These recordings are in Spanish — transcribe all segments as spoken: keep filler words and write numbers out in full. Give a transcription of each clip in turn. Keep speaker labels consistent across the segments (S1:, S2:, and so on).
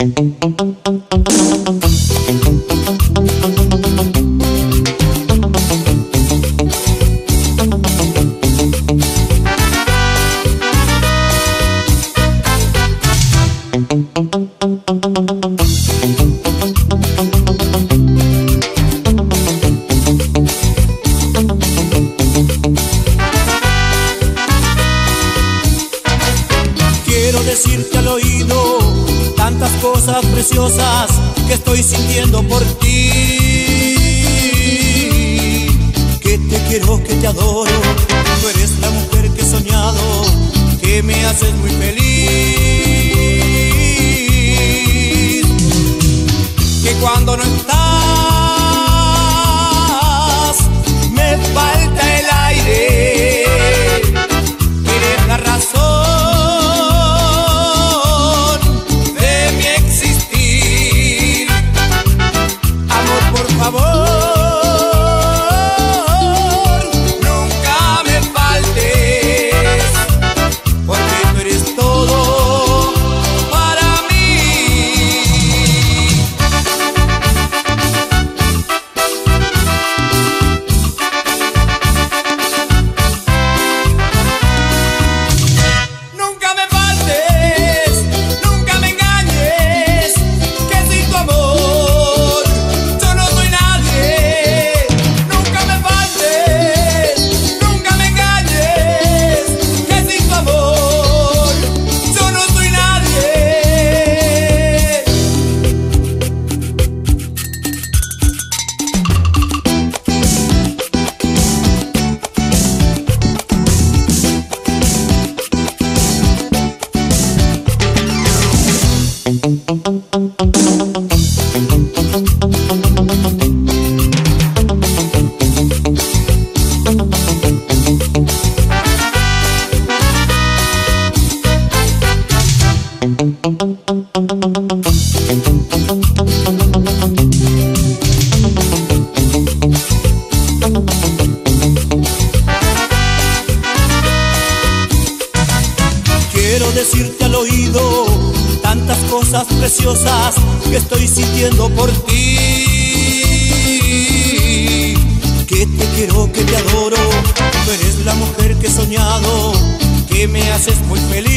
S1: Quiero decirte al oído tantas cosas preciosas que estoy sintiendo por ti. Que te quiero, que te adoro, tú eres la mujer que he soñado, que me haces muy feliz. Que cuando no estás me falta el aire, eres la razón Quiero decirte al oído tantas cosas preciosas que estoy sintiendo por ti. Que te quiero, que te adoro, tú eres la mujer que he soñado, que me haces muy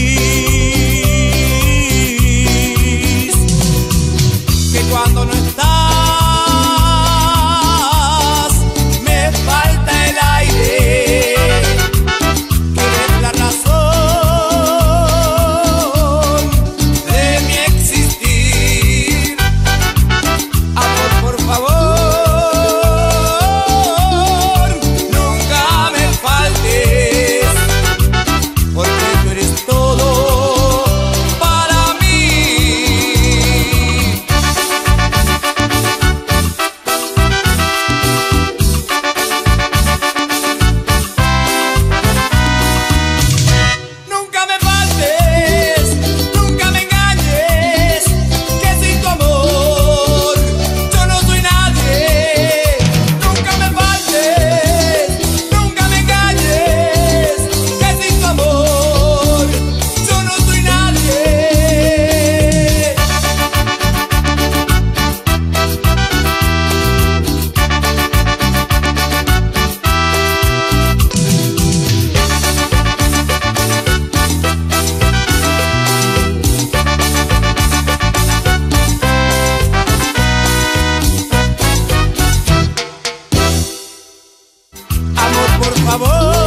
S1: feliz. Que cuando no estás me falta el aire, que eres la razón por favor.